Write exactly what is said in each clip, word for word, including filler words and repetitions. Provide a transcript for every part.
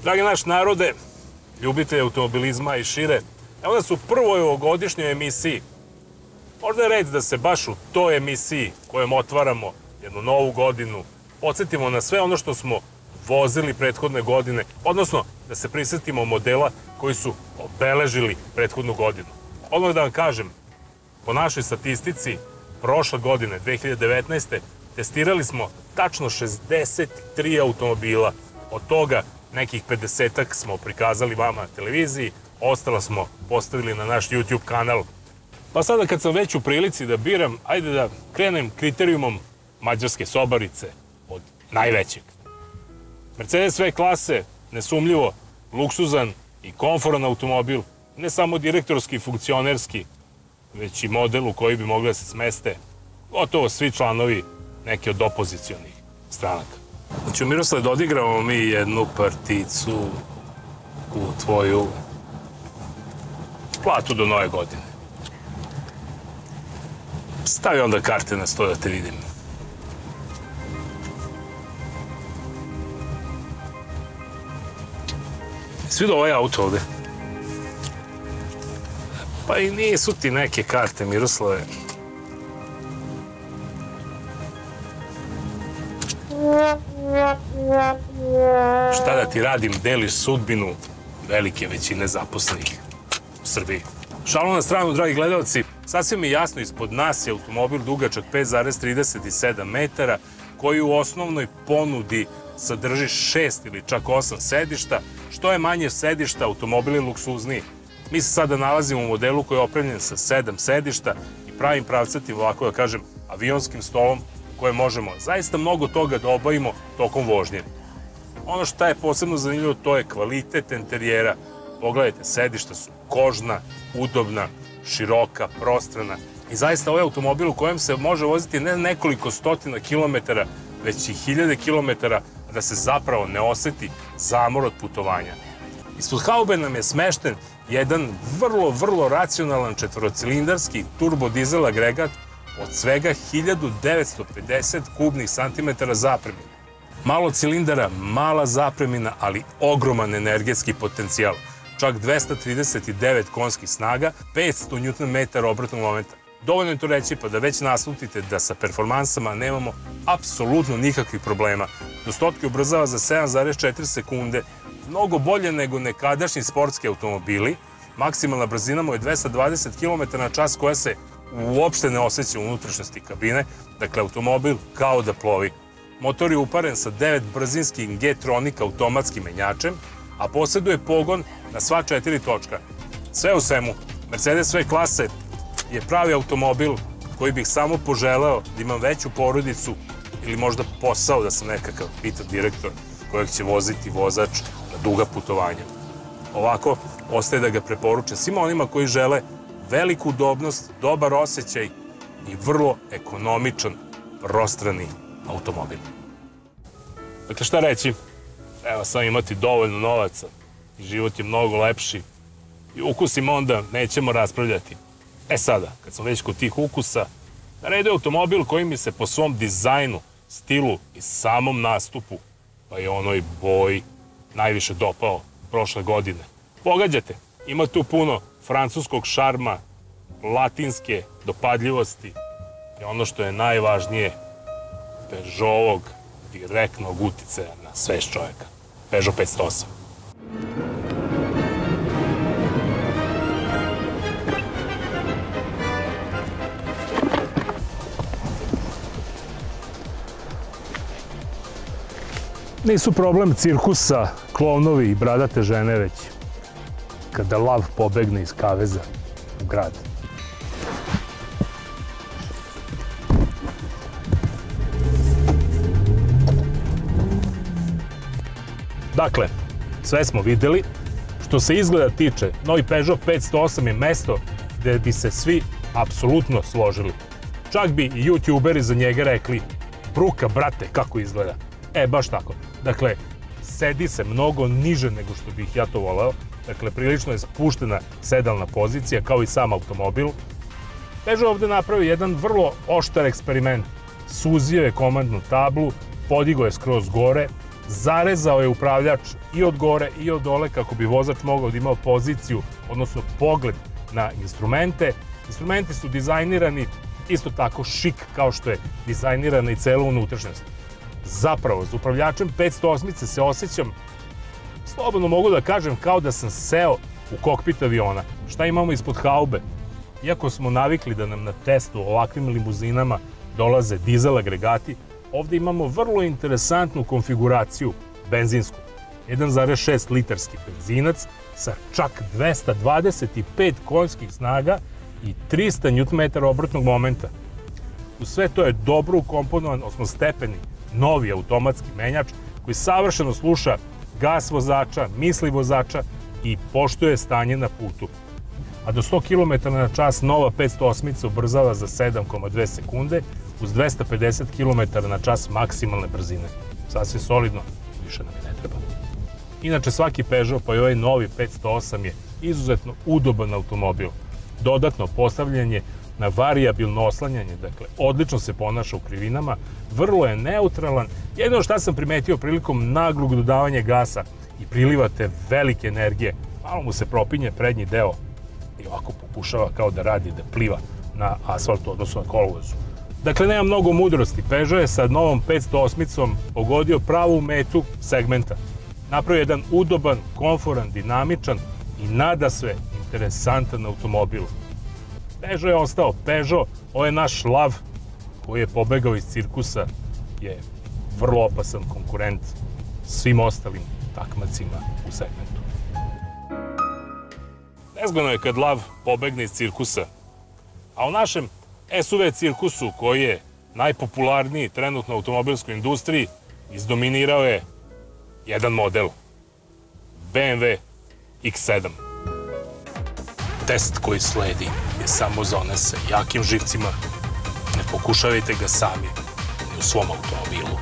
Dragi naš narode, ljubitelji automobilizma i šire, evo nas u prvoj ovogodišnjoj emisiji. Možda je red da se baš u toj emisiji kojom otvaramo jednu novu godinu podsjetimo na sve ono što smo vozili prethodne godine, odnosno da se prisjetimo modela koji su obeležili prethodnu godinu. Odmah da vam kažem, po našoj statistici, prošle godine, dve hiljade devetnaeste. testirali smo tačno šezdeset tri automobila. Od toga nekih pedesetak smo prikazali vama na televiziji, ostala smo postavili na naš YouTube kanal. Pa sada kad sam već u prilici da biram, ajde da krenem kriterijumom mađarske sobarice od najvećeg. Mercedes sve klase, nesumljivo, luksuzan i komforan automobil, ne samo direktorski i funkcionerski, već i model u koji bi mogli da se smeste gotovo svi članovi neke od opozicionih stranaka. Znači, Miroslav, da odigramo mi jednu particu u tvoju platu do nove godine. Stavi onda karte na sto da te vidim. Svi do ovaj auto ovde. Pa i nisu ti neke karte, Miroslave. Šta da ti radim, deliš sudbinu velike većine zaposlenih u Srbiji. Šalu na stranu, dragi gledalci, sasvim je jasno, ispod nas je automobil dugačak pet zarez trideset sedam metara, koji u osnovnoj ponudi sadrži šest ili čak osam sedišta. Što je manje sedišta, automobil je luksuzniji. Mi se sada nalazimo u modelu koji je opremljen sa sedam sedišta i pravim pravcatim, ovako da kažem, avionskim stolom koje možemo zaista mnogo toga da obavimo tokom vožnje. Ono što je posebno zanimljivo, to je kvalitet interijera. Pogledajte, sedišta su kožna, udobna, široka, prostrana. I zaista ovaj automobil u kojem se može voziti ne nekoliko stotina kilometara, već i hiljade kilometara, da se zapravo ne oseti zamor od putovanja. Ispod haube nam je smešten jedan vrlo, vrlo racionalan četvorocilindarski turbodizel agregat od svega hiljadu devetsto pedeset kubnih santimetara zapremine. Malo cilindara, mala zapremina, ali ogroman energetski potencijal. Čak dvesta trideset devet konjskih snaga, petsto newton metara obratnog momenta. Dovoljno je to reći pa da već naslutite da sa performansama nemamo apsolutno nikakvih problema. Do stotke ubrzava za sedam zarez četiri sekunde, mnogo bolje nego nekadašnji sportski automobili. Maksimalna brzina mu je dvesta dvadeset kilometara na čas koja se uopšte ne osjeća u unutrašnjosti kabine. Dakle, automobil kao da plovi. Motor je uparen sa devet brzinskim G-Tronic automatskim menjačem, a posjeduje pogon na sva četiri točka. Sve u svemu, Mercedes sve klase je pravi automobil koji bih samo poželeo da imam veću porodicu ili možda posao da sam nekakav pitan direktor kojeg će voziti vozač na duga putovanja. Ovako, ostaje da ga preporuče svima onima koji žele veliku udobnost, dobar osjećaj i vrlo ekonomičan, prostrani automobil. Dakle, šta reći? Treba samo imati dovoljno novaca i život je mnogo lepši i ukusima onda nećemo raspravljati. E sada, kad smo već kod tih ukusa, na redu je automobil koji mi se po svom dizajnu, stilu i samom nastupu, pa i onoj boji, najviše dopao prošle godine. Pogađate, ima tu puno francuskog šarma, latinske dopadljivosti i ono što je najvažnije, Peugeotovog direktnog uticaja na svest čoveka. Peugeot petsto osam. Nisu problem cirkusa, klovnovi i bradate žene, već kada lav pobegne iz kaveza u grad. Dakle, sve smo videli. Što se izgleda tiče, novi Peugeot petsto osam je mesto gde bi se svi apsolutno složili. Čak bi i youtuberi za njega rekli, bruka, brate, kako izgleda. E, baš tako. Dakle, sedi se mnogo niže nego što bih ja to voleo. Dakle, prilično je spuštena sedalna pozicija, kao i sam automobil. Peugeot ovde napravio jedan vrlo oštar eksperiment. Suzio je komandnu tablu, podigao je skroz gore, zarezao je upravljač i od gore i od dole kako bi vozač mogao da imao poziciju, odnosno pogled na instrumente. Instrumenti su dizajnirani isto tako šik kao što je dizajnirana i cela unutrašnjost. Zapravo, za upravljačem petsto osam se osjećam, slobodno mogu da kažem, kao da sam seo u kokpit aviona. Šta imamo ispod haube? Iako smo navikli da nam na testu ovakvim limuzinama dolaze dizel agregati, ovde imamo vrlo interesantnu konfiguraciju benzinsku. jedan zarez šest litarski benzinac sa čak dvesta dvadeset pet konjskih snaga i trista njutn metara obrtnog momenta. U sve to je dobro ukomponovan osmostepeni novi automatski menjač koji savršeno sluša gas vozača, misli vozača i poštuje stanje na putu. A do sto kilometara na čas nova petsto osam ubrzava za sedam zarez dve sekunde uz dvesta pedeset kilometara na čas maksimalne brzine. Sasvim solidno, više nam i ne treba. Inače, svaki Peugeot, pa i ovaj novi petsto osam je izuzetno udoban automobil. Dodatno postavljanje na varijabilno oslanjanje, dakle, odlično se ponaša u krivinama, vrlo je neutralan. Jedino šta sam primetio prilikom naglog dodavanja gasa i priliva te velike energije, malo mu se propinje prednji deo i ovako pokušava kao da radi, da pliva na asfaltu, odnosno na kolovozu. Dakle, nema mnogo mudrosti. Peugeot je sa novom petsto osam pogodio pravu metu segmenta. Napravio jedan udoban, komforan, dinamičan i nadasve interesantan automobil. Peugeot je ostao Peugeot, ovo je naš lav koji je pobegao iz cirkusa, je vrlo opasan konkurent svim ostalim takmacima u segmentu. Nezgodno je kad lav pobegne iz cirkusa, a u našem es u ve cirkusu, koji je najpopularniji trenutno u automobilskoj industriji, izdominirao je jedan model, be em ve iks sedam. Test koji sledi je samo za one sa jakim živcima. Ne pokušavajte ga sami ni u svom automobilu.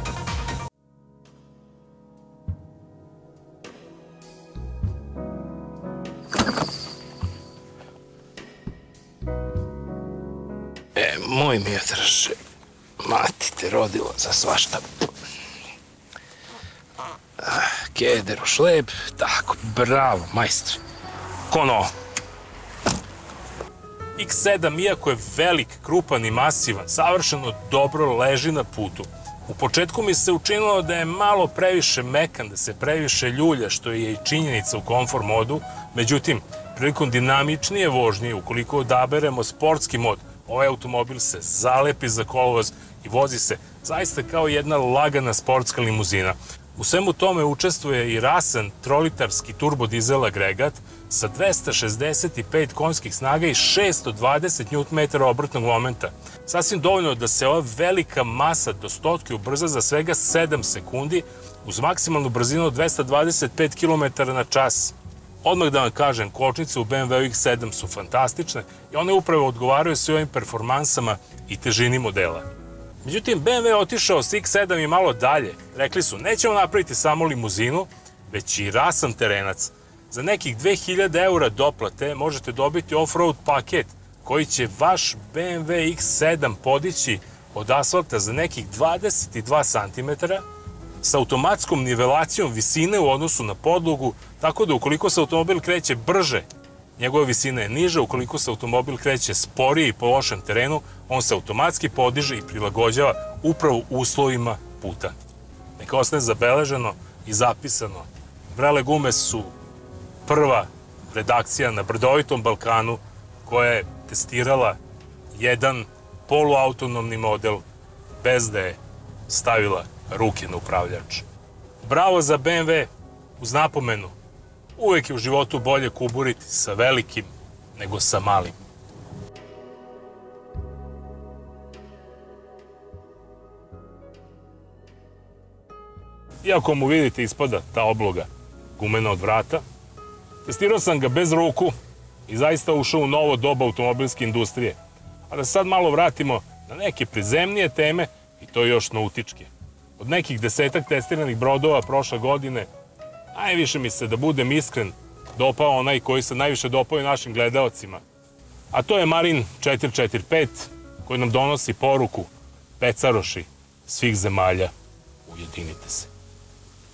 E, moj mi je drže, mati te rodila za svašta. Keder u šleb, tako, bravo, majstor. Kono. iks sedam, iako je velik, krupan i masivan, savršeno dobro leži na putu. U početku mi se učinilo da je malo previše mekan, da se previše ljulja, što je i činjenica u komfort modu. Međutim, prilikom dinamičnije vožnje, ukoliko odaberemo sportski mod, ovaj automobil se zalepi za kolovoz i vozi se zaista kao jedna lagana sportska limuzina. U svemu tome učestvuje i rasan trolitarski turbodizel agregat sa dvesta šezdeset pet konjskih snaga i šesto dvadeset njutn metara obrtnog momenta. Sasvim dovoljno da se ova velika masa do stotke ubrza za svega sedam sekundi uz maksimalnu brzinu od dvesta dvadeset pet kilometara na čas. Odmah da vam kažem, kočnice u be em ve iks sedam su fantastične i one upravo odgovaraju svim ovim performansama i težini modela. Međutim, be em ve je otišao s iks sedam i malo dalje. Rekli su, nećemo napraviti samo limuzinu, već i rasan terenac. Za nekih dve hiljade eura doplate možete dobiti off-road paket koji će vaš be em ve iks sedam podići od asfalta za nekih dvadeset dva santimetra sa automatskom nivelacijom visine u odnosu na podlogu, tako da ukoliko se automobil kreće brže, njegova visina je niža, ukoliko se automobil kreće sporije i po lošem terenu, on se automatski podiže i prilagođava upravo uslovima puta. Neka ostane zabeleženo i zapisano. Vrele gume su prva redakcija na brdovitom Balkanu koja je testirala jedan poluautonomni model bez da je stavila ruke na upravljač. Bravo za be em ve, uz napomenu, uvek je u životu bolje kuburiti sa velikim nego sa malim. Iako mu vidite ispada ta obloga gumena od vrata, testirao sam ga bez ruku i zaista ušao u novo doba automobilske industrije. A da se sad malo vratimo na neke prizemnije teme i to još nautičke. Od nekih desetak testiranih brodova prošle godine, najviše mi se, da budem iskren, dopao onaj koji se najviše dopao i našim gledaocima. A to je Marin četiri četiri pet, koji nam donosi poruku: pecaroši svih zemalja, ujedinite se.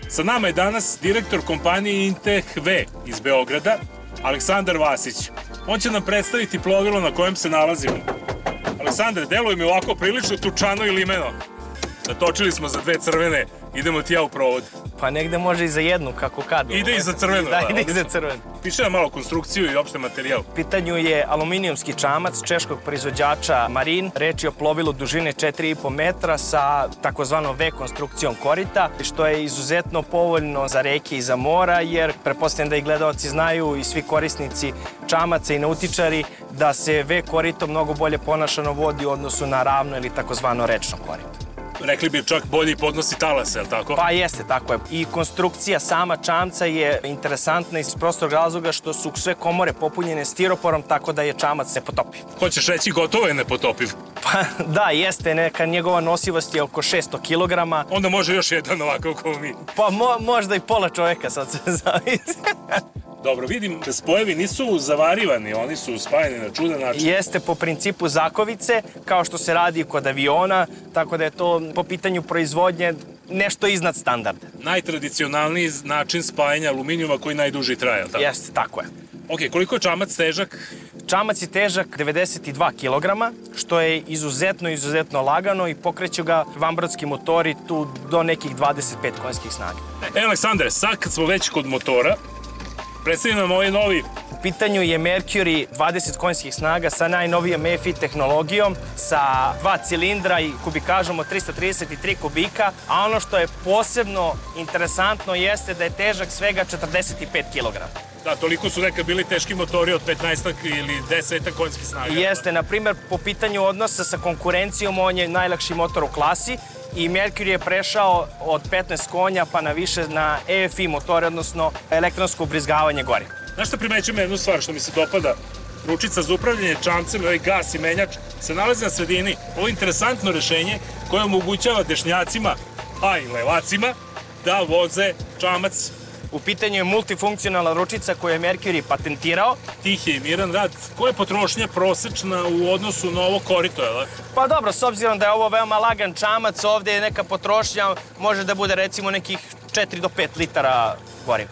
Sa nama je danas direktor kompanije Inteh V iz Beograda, Aleksandar Vasić. On će nam predstaviti plovilo na kojem se nalazimo. Aleksandre, deluje mi ovako prilično tučano i limeno. Natočili smo za dve crvene, idemo ti ja u provod. Pa negde može i za jednu, kako kad. Ide i za crvenu. Da, ide i za crvenu. Piše nam malo konstrukciju i opšte materijal. U pitanju je aluminijumski čamac češkog proizvođača Marin. Reč je o plovilu dužine četiri i po metra sa takozvanom V konstrukcijom korita, što je izuzetno povoljno za reke i za mora, jer pretpostavljam da i gledaoci znaju i svi korisnici čamaca i nautičari da se V korito mnogo bolje ponaša na vodi u odnosu na ravno ili takozvano rečno korito. Rekli bi čak bolje podnosi talase, je li tako? Pa jeste, tako je. I konstrukcija sama čamca je interesantna iz prostog razloga što su sve komore popunjene stiroporom, tako da je čamac nepotopiv. Hoćeš reći gotovo je nepotopiv? Pa da, jeste. Neka njegova nosivost je oko šesto kilograma. Onda može još jedan ovako kao mi. Pa mo, možda i pola čoveka, sad se zavisi. Dobro, vidim da spojevi nisu zavarivani, oni su spajani na čudan način. Jeste po principu zakovice, kao što se radi kod aviona, tako da je to po pitanju proizvodnje nešto iznad standarda. Najtradicionalniji način spajanja aluminijuma koji najduži traje, ali tako? Jeste, tako je. Ok, koliko je čamac težak? Čamac je težak devedeset dva kilograma, što je izuzetno, izuzetno lagano i pokreću ga vanbrodski motori tu do nekih dvadeset pet konjskih snaga. E, Aleksandre, sad kad smo već kod motora, predstavim nam ovaj novi. U pitanju je Mercury dvadeset konjskih snaga sa najnovijom E F I tehnologijom, sa dva cilindra i kubikažom od trista trideset tri kubika, a ono što je posebno interesantno jeste da je težak svega četrdeset pet kilograma. Da, toliko su nekad bili teški motori od petnaest ili deset konjskih snaga. Jeste, na primjer, po pitanju odnosa sa konkurencijom, on je najlakši motor u klasi i Mercury je prešao od petnaest konja pa na više na E F I motore, odnosno elektronsko ubrizgavanje goriva. Znaš šta primećujem jednu stvar što mi se dopada? Ručica za upravljanje čamcem, ovaj gas i menjač se nalazi na sredini. Ovo je interesantno rešenje koje omogućava dešnjacima, a i levacima, da voze čamac. U pitanju je multifunkcionalna ručica koju je Mercury patentirao. Tih je i miran rad. Koja je potrošnja prosečna u odnosu na ovo korito, je li? Pa dobro, s obzirom da je ovo veoma lagan čamac, ovde je neka potrošnja, može da bude recimo nekih četiri do pet litara goriva.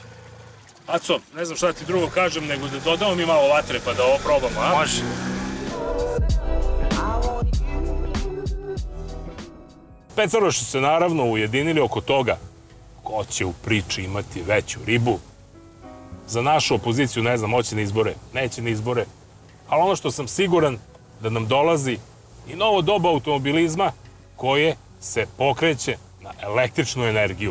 Aco, ne znam šta ti drugo kažem, nego da dodamo mi malo vatre pa da ovo probamo, a? Može. Pecaroši su se naravno ujedinili oko toga ko će u priči imati veću ribu. Za našu opoziciju, ne znam, hoće na izbore, neće na izbore, ali ono što sam siguran da nam dolazi i novo doba automobilizma koje se pokreće na električnu energiju.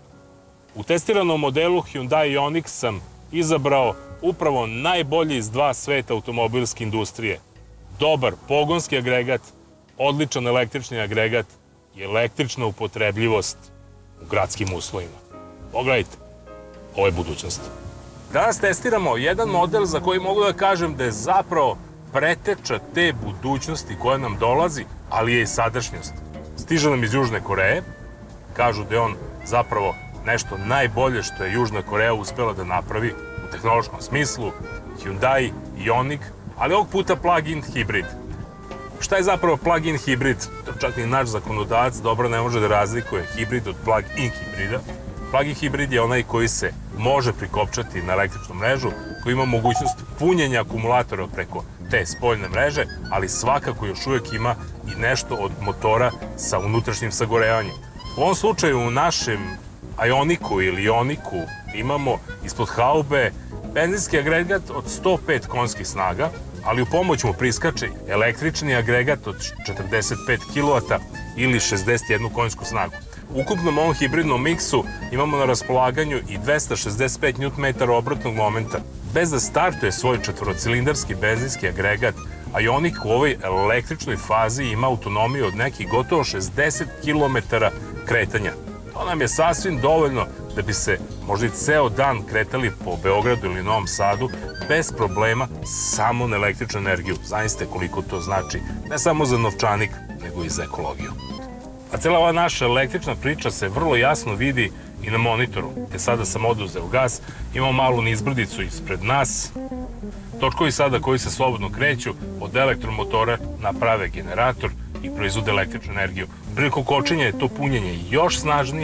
U testiranom modelu Hyundai Ioniq sam izabrao upravo najbolji iz dva sveta automobilske industrije. Dobar pogonski agregat, odličan električni agregat i električna upotrebljivost u gradskim uslovima. Pogledajte, ovo je budućnost. Danas testiramo jedan model za koji mogu da kažem da je zapravo preteča te budućnosti koja nam dolazi, ali je i sadašnjost. Stiže nam iz Južne Koreje, kažu da je on zapravo nešto najbolje što je Južna Koreja uspela da napravi u tehnološkom smislu, Hyundai Ioniq, ali ovog puta plug-in hibrid. Šta je zapravo plug-in hibrid? To čak ni naš zakonodavac dobro ne može da razlikuje hibrid od plug-in hibrida. Plug-in hibrid je onaj koji se može prikopčati na električnu mrežu, koji ima mogućnost punjenja akumulatora preko te spoljne mreže, ali svakako još uvijek ima i nešto od motora sa unutrašnjim sagorevanjem. U ovom slučaju u našem Ioniqu ili Ioniqu imamo ispod haube benzinski agregat od sto pet konjskih snaga, ali u pomoć mu priskače električni agregat od četrdeset pet kilovata ili šezdeset jednu konjsku snagu. U ukupnom ovom hibridnom miksu imamo na raspolaganju i dvesta šezdeset pet njutn metara obratnog momenta. Bez da startuje svoj četvorocilindarski benzinski agregat, Ioniq u ovoj električnoj fazi ima autonomiju od nekih gotovo šezdeset kilometara kretanja. To nam je sasvim dovoljno da bi se možda i ceo dan kretali po Beogradu ili Novom Sadu bez problema samo na električnu energiju. Zamislite koliko to znači ne samo za novčanik, nego i za ekologiju. A cela ova naša električna priča se vrlo jasno vidi i na monitoru. Te sada sam oduzeo gas, imamo malu nizbrdicu ispred nas. Točkovi sada koji se slobodno kreću od elektromotora naprave generator i proizvode električnu energiju. Prilikom kočenja je to punjenje još snažnije,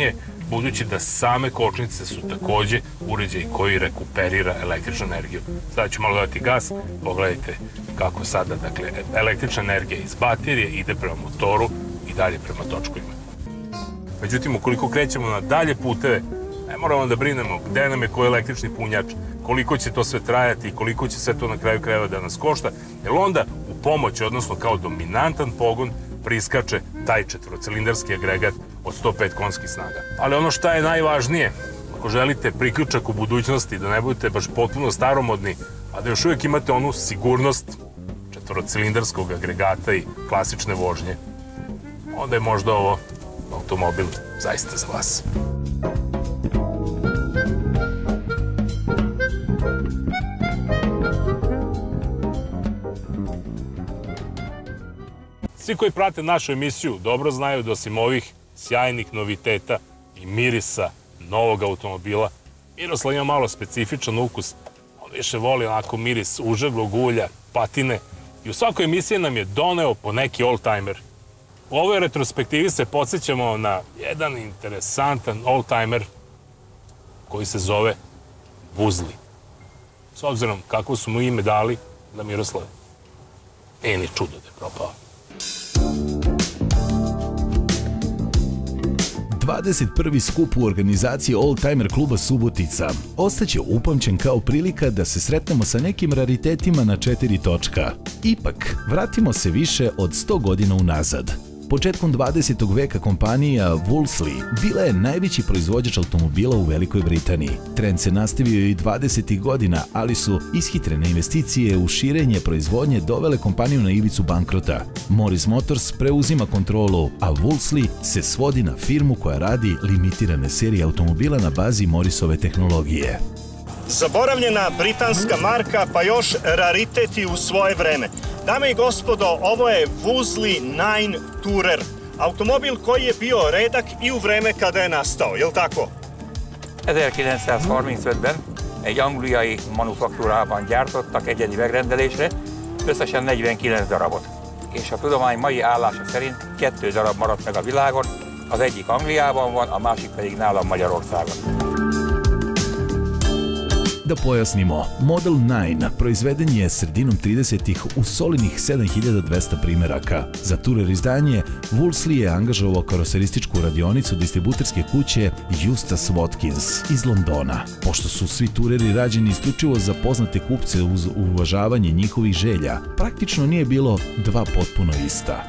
budući da same kočnice su takođe uređaj koji rekuperira električnu energiju. Sada ću malo dodati gas, pogledajte kako sada, dakle, električna energija iz baterije ide prema motoru i dalje prema točkovima. Međutim, ukoliko krećemo na dalje puteve, ne moramo da brinemo gde nam je koji električni punjač, koliko će to sve trajati i koliko će sve to na kraju krajeva da nas košta, jer onda u pomoć, odnosno kao dominantan pogon, priskače taj četvorocilindarski agregat od sto pet konjskih snaga. Ali ono što je najvažnije, ako želite priključak u budućnosti, da ne budete baš potpuno staromodni, a da još uvijek imate onu sigurnost četvorocilindarskog agregata i klasične vožnje, onda je možda ovo automobil zaista za vas. Svi koji prate našu emisiju dobro znaju da osim ovih sjajnih noviteta i mirisa novog automobila, Miroslav ima malo specifičan ukus. On više voli onako miris užaglog ulja, patine i u svakoj emisiji nam je doneo po neki oldtimer. U ovoj retrospektivi se podsjećamo na jedan interesantan oldtimer koji se zove Vuzli. S obzirom kako su mu ime dali da Miroslave, nije ni čudo da je propao. dvadeset prvi skup u organizaciji Oldtimer kluba Subotica ostaće upamćen kao prilika da se sretnemo sa nekim raritetima na četiri točka. Ipak, vratimo se više od sto godina unazad. Početkom dvadesetog veka kompanija Wolseley bila je najveći proizvođač automobila u Velikoj Britaniji. Trend se nastavio i dvadesetih godina, ali su ishitrene investicije u širenje proizvodnje dovele kompaniju na ivicu bankrota. Morris Motors preuzima kontrolu, a Wolseley se svodi na firmu koja radi limitirane serije automobila na bazi Morrisove tehnologije. Zaboravljena britanska marka, pa još rariteti u svoje vreme. Dame i gospodo, ovo je Wolseley Nine Tourer. Automobil koji je bio redak i u vreme kada je nastao, je li tako? ezerkilencszázharmincötben egy angliai manufaktúrában gyártottak egyedi megrendelésre, összesen negyvenkilenc darabot. És a tudomány mai állása szerint kettő darab maradt meg a világon, az egyik Angliában van, a másik pedig nálam Magyarországon. Da pojasnimo, Model devet proizveden je sredinom tridesetih u solinih sedam hiljada dvesta primeraka. Za Tourer izdanje Wolseley je angažovao karoserističku radionicu distributerske kuće Eustace Watkins iz Londona. Pošto su svi Toureri rađeni isključivo za poznate kupce uz uvažavanje njihovih želja, praktično nije bilo dva potpuno ista.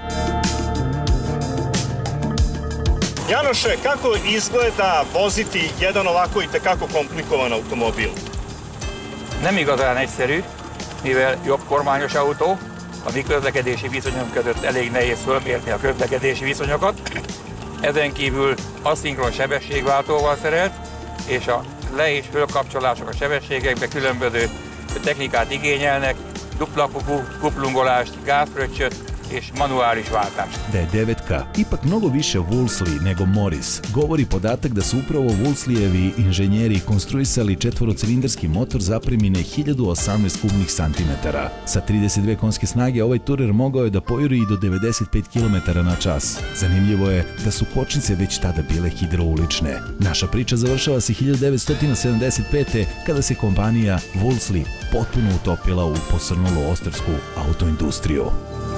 Janoše, kako izgleda voziti jedan ovako i tekako komplikovan automobil? Nem igazán egyszerű, mivel jobb kormányos autó, a mi közlekedési viszonyunk között elég nehéz fölmérni a közlekedési viszonyokat. Ezen kívül aszinkron sebességváltóval szerelt, és a le- és fölkapcsolások a sebességekbe különböző technikát igényelnek, dupla kuplungolást, gázfröccsöt és manuális váltást. Da je devetka ipak mnogo više Wolseley nego Morris, govori podatak da su upravo Wolseleyevi inženjeri konstruisali četvorocilindarski motor zapremine hiljadu osamnaest kubnih santimetara. Sa trideset dve konjske snage ovaj Tourer mogao je da pojuri i do devedeset pet kilometara na čas. Zanimljivo je da su kočnice već tada bile hidroulične. Naša priča završava se hiljadu devetsto sedamdeset pete kada se kompanija Wolseley potpuno utopila u posrnulu ostarsku autoindustriju.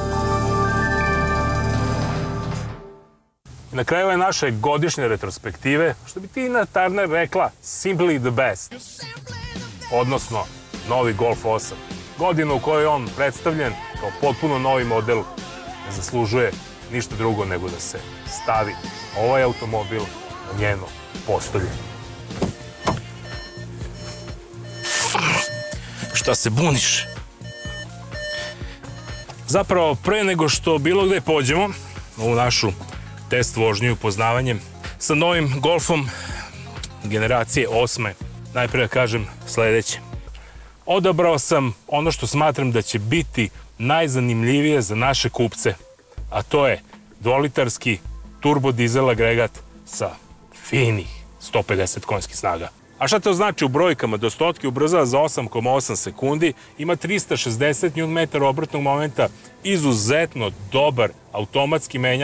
Na kraju ove naše godišnje retrospektive, što bi Tina Turner rekla, simply the best, odnosno novi Golf osam. Godina u kojoj je on predstavljen kao potpuno novi model ne zaslužuje ništa drugo nego da se stavi ovaj automobil na njeno postolje. Šta se buniš? Zapravo, pre nego što bilo gde pođemo u našu test vožnju i upoznavanjem sa novim Golfom generacije osme, najprije da kažem sledeće. Odabrao sam ono što smatram da će biti najzanimljivije za naše kupce, a to je dvolitarski turbodizel agregat sa finih sto pedeset konjskih snaga. A šta to znači u brojkama? Do stotke ubrzava za osam zarez osam sekundi, ima trista šezdeset njutn metara obrtnog momenta, izuzetno dobar automatski menjač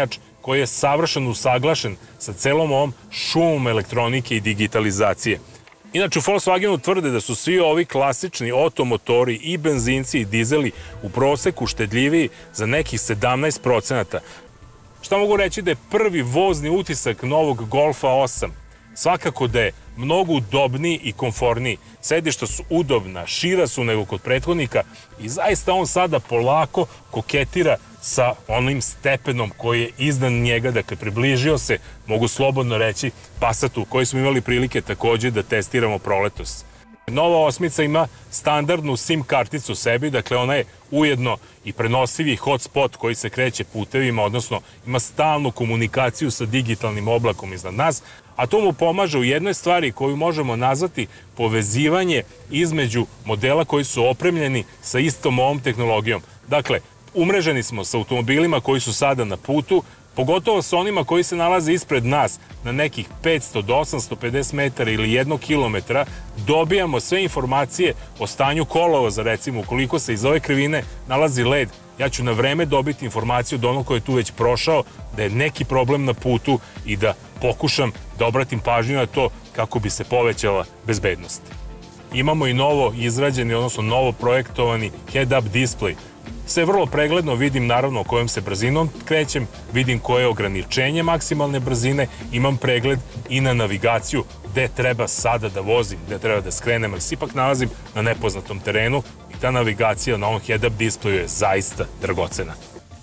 koji je savršeno usaglašen sa celom ovom šumom elektronike i digitalizacije. Inače, u Volkswagenu tvrde da su svi ovi klasični automotori i benzinci i dizeli u proseku štedljiviji za nekih sedamnaest procenata. Šta mogu reći da je prvi vozni utisak novog Golfa osam? Svakako da je mnogo udobniji i komforniji. Sedišta su udobna, šira su nego kod prethodnika i zaista on sada polako koketira sa onim stepenom koji je iznad njega. Dakle, približio se, mogu slobodno reći, Passatu, koji smo imali prilike takođe da testiramo proletos. Nova osmica ima standardnu SIM karticu sebi, dakle ona je ujedno i prenosivi hotspot koji se kreće putevima, odnosno ima stalnu komunikaciju sa digitalnim oblakom iznad nas, a to mu pomaže u jednoj stvari koju možemo nazvati povezivanje između modela koji su opremljeni sa istom ovom tehnologijom. Dakle, umreženi smo sa automobilima koji su sada na putu, pogotovo sa onima koji se nalaze ispred nas na nekih petsto do osamsto pedeset metara ili jednog kilometra, dobijamo sve informacije o stanju kolovoza, recimo ukoliko se iz ove krivine nalazi led, ja ću na vreme dobiti informaciju od onog koji je tu već prošao da je neki problem na putu i da pokušam da obratim pažnju na to kako bi se povećala bezbednost. Imamo i novo izrađeni, odnosno novo projektovani head-up display. Sve vrlo pregledno, vidim naravno kojom se brzinom krećem, vidim koje je ograničenje maksimalne brzine, imam pregled i na navigaciju gde treba sada da vozim, gde treba da skrenem, ali se ipak nalazim na nepoznatom terenu i ta navigacija na ovom head-up displeju je zaista dragocena.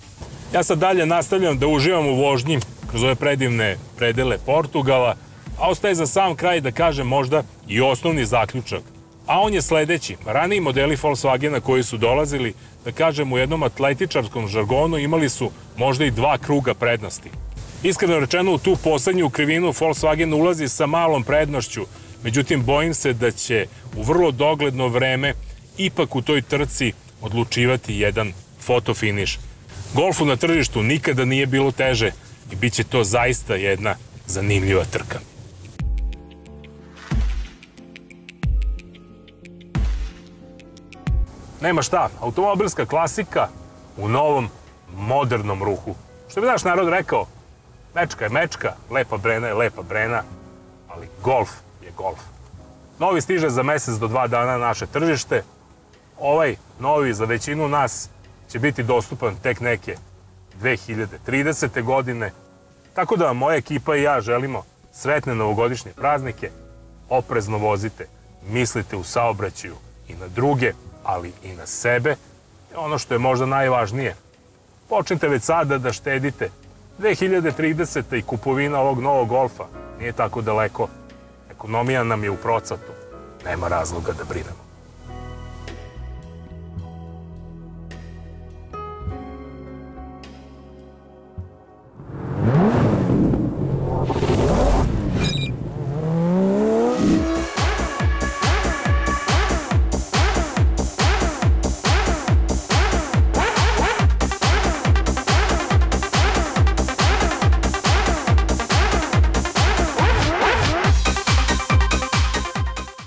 Ja sad dalje nastavljam da uživam u vožnji kroz ove predivne predele Portugala, a ostaje za sam kraj da kažem možda i osnovni zaključak. A on je sledeći. Raniji modeli Volkswagena koji su dolazili, da kažem, u jednom atletičarskom žargonu imali su možda i dva kruga prednosti. Iskreno rečeno, u tu poslednju krivinu Volkswagen ulazi sa malom prednošću, međutim, bojim se da će u vrlo dogledno vreme ipak u toj trci odlučivati jedan fotofiniš. Golfu na tržištu nikada nije bilo teže i bit će to zaista jedna zanimljiva trka. Nema šta, automobilska klasika u novom, modernom ruhu. Što bi naš narod rekao, mečka je mečka, lepa brena je lepa brena, ali golf je golf. Novi stiže za mesec do dva dana na naše tržište. Ovaj novi za većinu nas će biti dostupan tek neke dve hiljade tridesete. godine. Tako da vam moja ekipa i ja želimo sretne novogodišnje praznike. Oprezno vozite, mislite u saobraćaju i na druge, ali i na sebe. Ono što je možda najvažnije, počnite već sada da štedite. dve hiljade tridesete. i kupovina ovog novog Golfa nije tako daleko. Ekonomija nam je u procatu. Nema razloga da brinemo.